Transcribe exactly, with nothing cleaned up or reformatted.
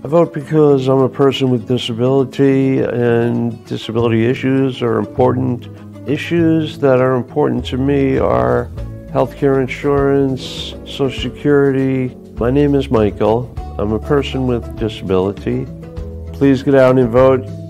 I vote because I'm a person with disability, and disability issues are important. Issues that are important to me are healthcare insurance, Social Security. My name is Michael. I'm a person with disability. Please get out and vote.